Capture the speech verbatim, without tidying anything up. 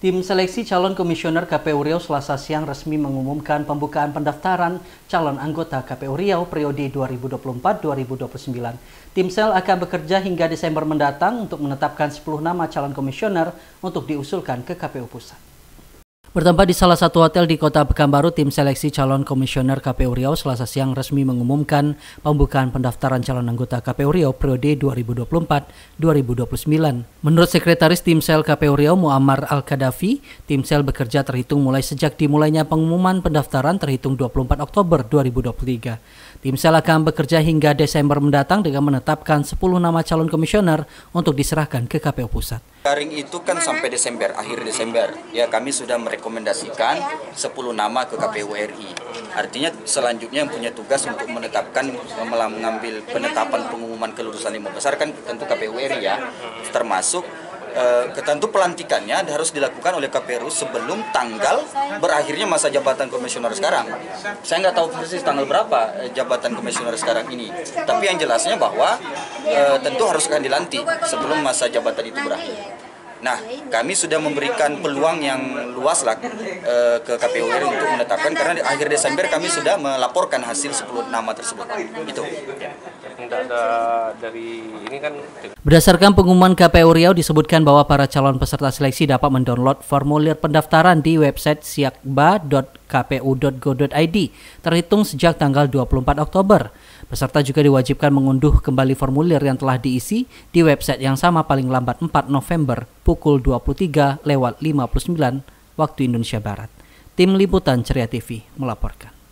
Tim seleksi calon komisioner K P U Riau Selasa siang resmi mengumumkan pembukaan pendaftaran calon anggota K P U Riau periode dua ribu dua puluh empat sampai dua ribu dua puluh sembilan. Tim sel akan bekerja hingga Desember mendatang untuk menetapkan sepuluh nama calon komisioner untuk diusulkan ke K P U Pusat. Bertempat di salah satu hotel di Kota Pekanbaru, tim seleksi calon komisioner K P U Riau Selasa siang resmi mengumumkan pembukaan pendaftaran calon anggota K P U Riau periode dua ribu dua puluh empat sampai dua ribu dua puluh sembilan. Menurut Sekretaris Tim Sel K P U Riau Muammar Al-Kadafi, tim sel bekerja terhitung mulai sejak dimulainya pengumuman pendaftaran terhitung dua puluh empat Oktober dua ribu dua puluh tiga. Tim sel akan bekerja hingga Desember mendatang dengan menetapkan sepuluh nama calon komisioner untuk diserahkan ke K P U Pusat. Garing itu kan sampai Desember, akhir Desember. Ya, kami sudah merekomendasikan sepuluh nama ke K P U R I. Artinya selanjutnya yang punya tugas untuk menetapkan, mengambil penetapan pengumuman kelulusan lima besar kan tentu K P U R I ya. Termasuk eh, tentu pelantikannya harus dilakukan oleh K P U sebelum tanggal berakhirnya masa jabatan komisioner sekarang. Saya nggak tahu persis tanggal berapa eh, jabatan komisioner sekarang ini. Tapi yang jelasnya bahwa eh, tentu harus akan dilantik sebelum masa jabatan itu berakhir. Nah, kami sudah memberikan peluang yang luas lah e, ke K P U R I untuk menetapkan, karena di akhir Desember kami sudah melaporkan hasil sepuluh nama tersebut. Itu. Tidak ada dari ini kan. Berdasarkan pengumuman K P U Riau disebutkan bahwa para calon peserta seleksi dapat mendownload formulir pendaftaran di website siakba dot k p u dot go dot i d terhitung sejak tanggal dua puluh empat Oktober. Peserta juga diwajibkan mengunduh kembali formulir yang telah diisi di website yang sama paling lambat empat November pukul dua puluh tiga lewat lima puluh sembilan waktu Indonesia Barat. Tim Liputan Ceria T V melaporkan.